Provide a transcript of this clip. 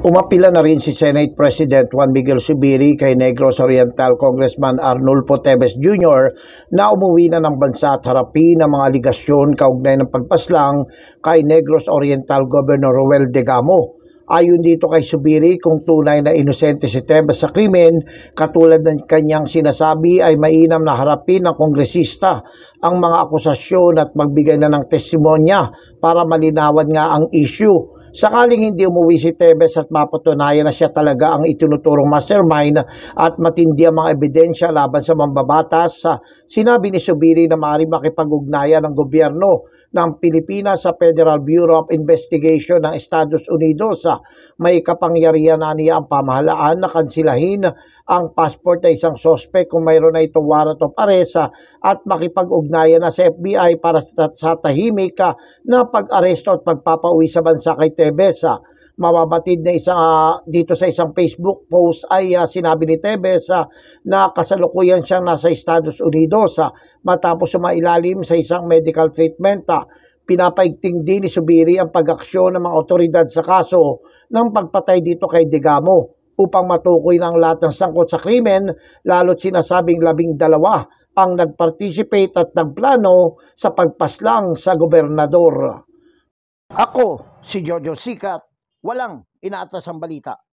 Umapila na rin si Senate President Juan Miguel Zubiri kay Negros Oriental Congressman Arnulfo Teves Jr. na umuwi na ng bansa at harapin ang mga aligasyon kaugnay ng pagpaslang kay Negros Oriental Governor Roel Degamo. Ayon dito kay Zubiri, kung tunay na inosente si Teves sa krimen, katulad ng kanyang sinasabi, ay mainam na harapin ng kongresista ang mga akusasyon at magbigay na ng testimonya para malinawan nga ang issue. Sakaling hindi umuwi si Teves at mapatunayan na siya talaga ang itinuturong mastermind at matindi ang mga ebidensya laban sa mambabatas, sinabi ni Zubiri na maaaring makipag-ugnayan ng gobyerno ng Pilipinas sa Federal Bureau of Investigation ng Estados Unidos. May kapangyarihan na niya ang pamahalaan na kansilahin ang passport na isang sospek kung mayroon na itong warrant of arrest at makipag-ugnayan na sa FBI para sa tahimik na pag-aresto at pagpapauwi sa bansa kay Teves. Mababatid na dito sa isang Facebook post ay sinabi ni Teves na kasalukuyan siyang nasa Estados Unidos matapos sumailalim sa isang medical treatment. Pinapaigting din ni Zubiri ang pag-aksyon ng mga otoridad sa kaso ng pagpatay dito kay Degamo upang matukoy ng lahat ng sangkot sa krimen, lalo't sinasabing 12 ang nag-participate at nagplano sa pagpaslang sa gobernador. Ako si Jojo Sikat, walang inaatas ang balita.